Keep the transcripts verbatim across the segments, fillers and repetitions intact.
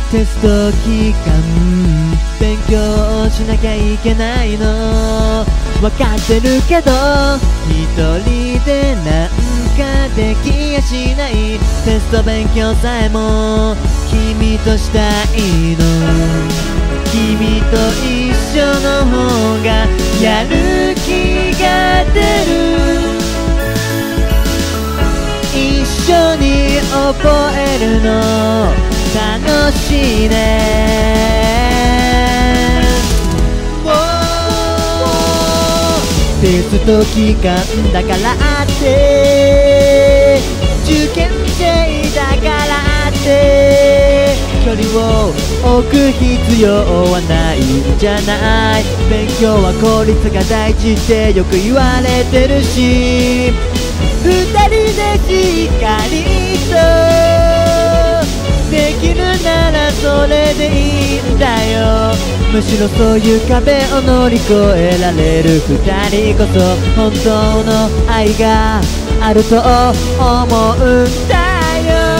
テスト期間勉強しなきゃいけないのわかってるけど一人でなんかできやしないテスト勉強さえも君としたいの君と一緒の方がやる気が出る一緒に覚えるの楽しいねテスト期間だからって受験生だからって距離を置く必要はないんじゃない勉強は効率が大事ってよく言われてるし二人でしっかりとできるならそれでいいんだよむしろそういう壁を乗り越えられる二人こそ本当の愛があると思うんだよ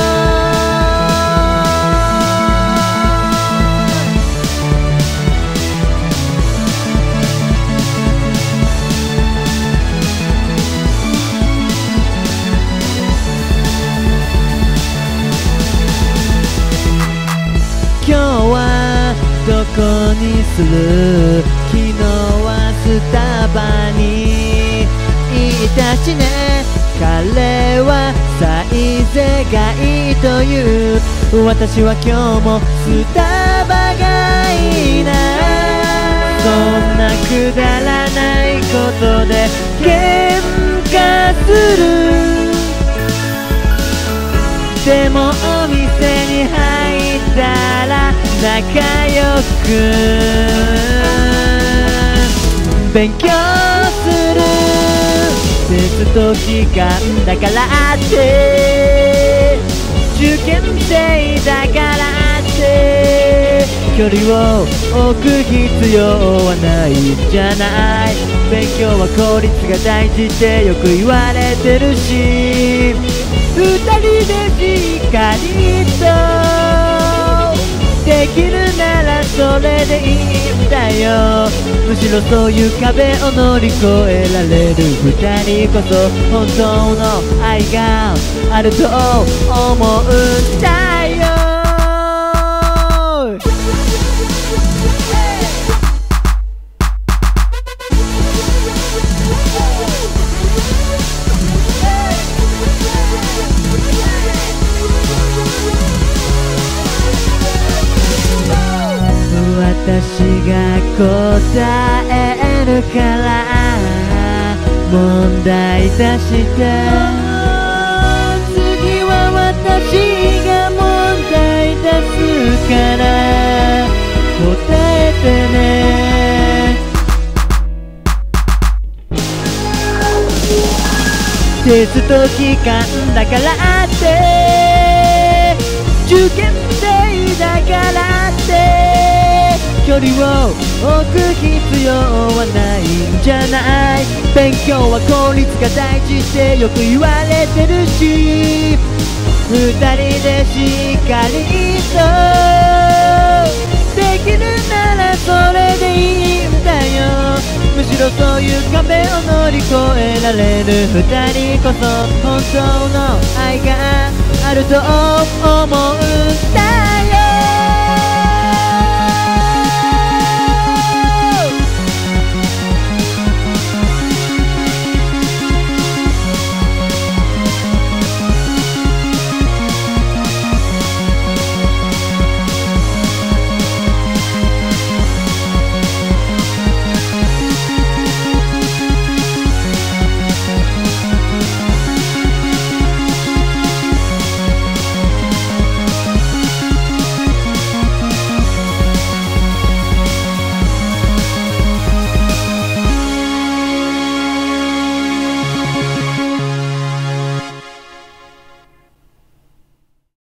今日はどこにする昨日はスタバにいたしね彼はサイゼがいいという私は今日もスタバがいいなそんなくだらないことで喧嘩するでもお店に入ったら仲良く勉強するテスト期間だからって受験生だからって距離を置く必要はないんじゃない勉強は効率が大事ってよく言われてるし二人でしっかりとできるならそれでいいんだよむしろそういう壁を乗り越えられる二人こそ本当の愛があると思うんだよ私が答えるから問題出して次は私が問題出すから答えてねテスト期間だからって受験生だからって距離を置く必要はないんじゃない勉強は効率が大事ってよく言われてるし二人でしっかりとできるならそれでいいんだよむしろそういう壁を乗り越えられる二人こそ本当の愛があると思うんだ